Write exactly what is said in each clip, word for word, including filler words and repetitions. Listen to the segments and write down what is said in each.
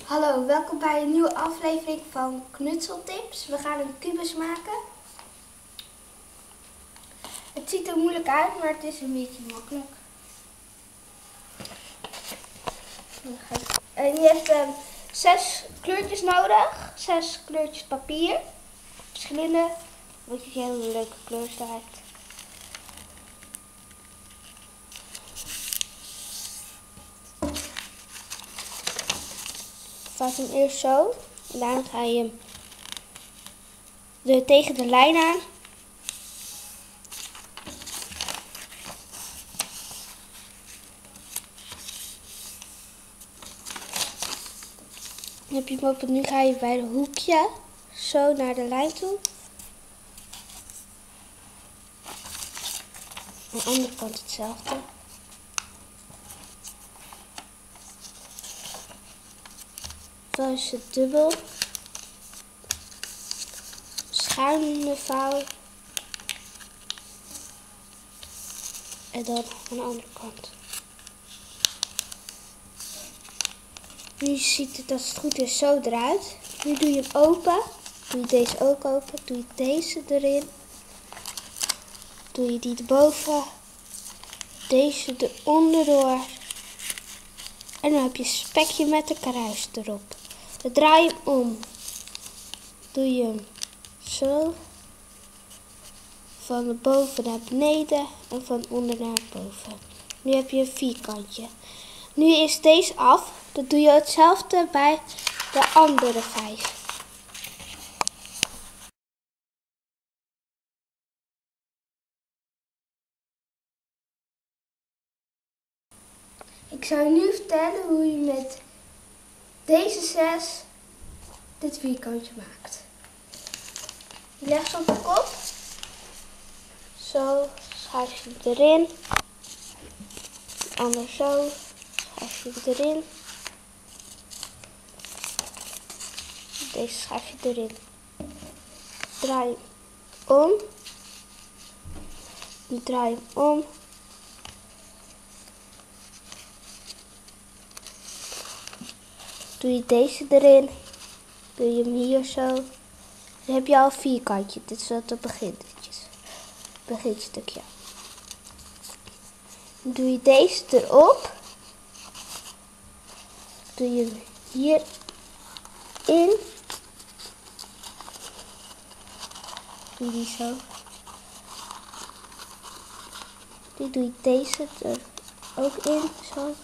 Hallo, welkom bij een nieuwe aflevering van Knutseltips. We gaan een kubus maken. Het ziet er moeilijk uit, maar het is een beetje makkelijk. En je hebt um, zes kleurtjes nodig. Zes kleurtjes papier. Verschillende. Wat je een hele leuke kleur staat. Vouw hem eerst zo. En daarna ga je hem de, tegen de lijn aan. Dan heb je hem open. Nu ga je bij de hoekje zo naar de lijn toe. Aan de andere kant hetzelfde. Dan is het dubbel. Schuine vouw. En dan aan de andere kant. Nu ziet het, als het goed is, zo eruit. Nu doe je hem open. Doe je deze ook open. Doe je deze erin. Doe je die erboven. Deze eronderdoor. En dan heb je een spekje met een kruis erop. Dan draai je hem om. Doe je hem zo. Van boven naar beneden en van onder naar boven. Nu heb je een vierkantje. Nu is deze af. Dan doe je hetzelfde bij de andere vijf. Ik zal je nu vertellen hoe je met deze zes dit vierkantje maakt. Je legt ze op de kop. Zo, schuif je hem erin. Anders zo, schuif je hem erin. Deze schuif je erin. Draai hem om. Nu draai je hem om. Doe je deze erin. Doe je hem hier zo. Dan heb je al een vierkantje. Dit is wat het begintjes. Beginstukje. Dan doe je deze erop. Doe je hem hier in. Doe die zo. Nu doe je deze er ook in. Zo.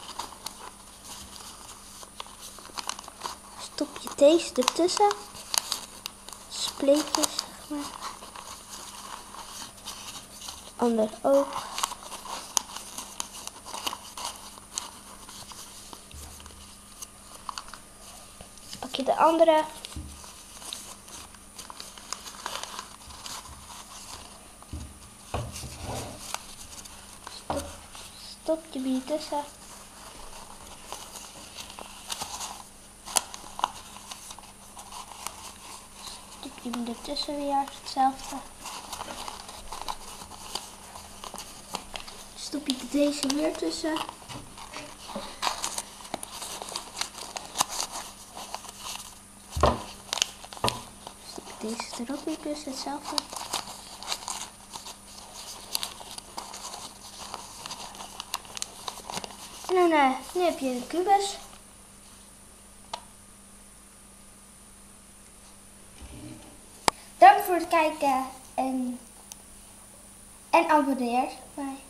Stop je deze ertussen. Spleetjes, zeg maar. Ander ook. Pak je de andere. Stop, stop je hier tussen. Stop je hem ertussen weer, hetzelfde. Stop je deze weer tussen. Stop je deze er ook weer tussen, hetzelfde. En dan, uh, nu heb je een kubus. Dank voor het kijken en, en abonneer mij.